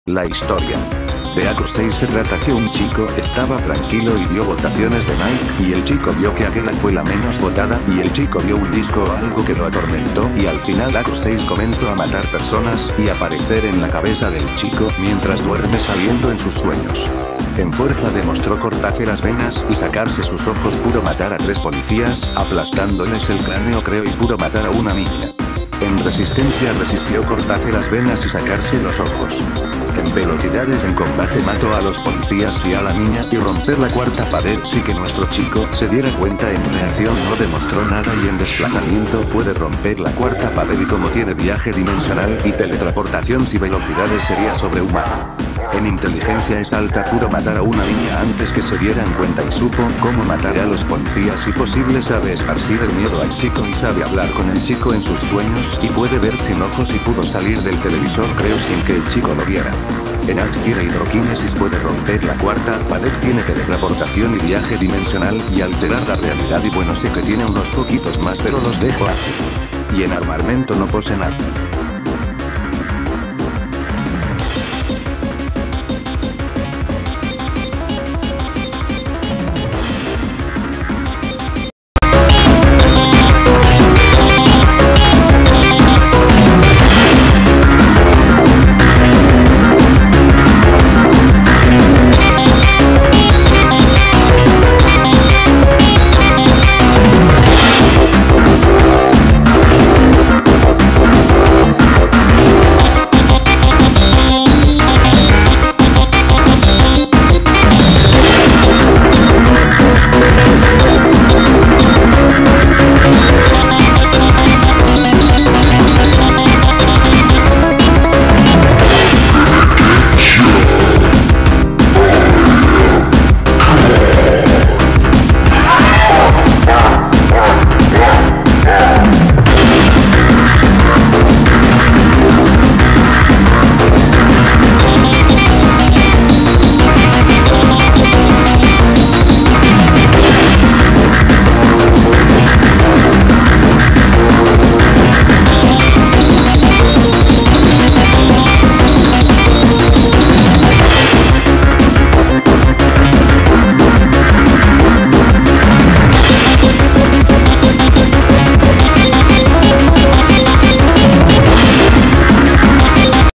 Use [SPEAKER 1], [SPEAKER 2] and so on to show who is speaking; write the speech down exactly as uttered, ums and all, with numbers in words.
[SPEAKER 1] La historia de Acro seis se trata que un chico estaba tranquilo y vio votaciones de Nike, y el chico vio que aquella fue la menos votada, y el chico vio un disco o algo que lo atormentó, y al final Acro seis comenzó a matar personas, y aparecer en la cabeza del chico mientras duerme saliendo en sus sueños. En fuerza demostró cortarse las venas y sacarse sus ojos, puro matar a tres policías, aplastándoles el cráneo creo, y puro matar a una niña. En resistencia resistió cortarse las venas y sacarse los ojos. En velocidades en combate mató a los policías y a la niña, y romper la cuarta pared sí que nuestro chico se diera cuenta. En reacción no demostró nada, y en desplazamiento puede romper la cuarta pared, y como tiene viaje dimensional y teletransportación y velocidades sería sobrehumano. En inteligencia es alta, puro matar a una niña antes que se dieran cuenta, y supo cómo matar a los policías y posible, sabe esparcir el miedo al chico y sabe hablar con el chico en sus sueños, y puede ver sin ojos y pudo salir del televisor creo sin que el chico lo viera. En Axe tiene hidroquinesis, puede romper la cuarta pared, tiene teletransportación y viaje dimensional y alterar la realidad, y bueno sé que tiene unos poquitos más pero los dejo así. Y en armamento no posee nada.